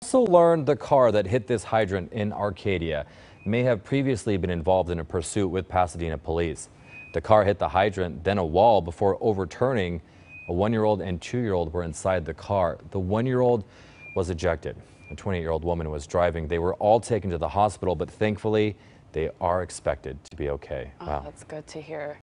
Also learned the car that hit this hydrant in Arcadia may have previously been involved in a pursuit with Pasadena Police. The car hit the hydrant, then a wall before overturning. A 1-year-old and 2-year-old were inside the car. The 1-year-old was ejected. A 28-year-old woman was driving. They were all taken to the hospital, but thankfully they are expected to be okay. Oh, wow. That's good to hear.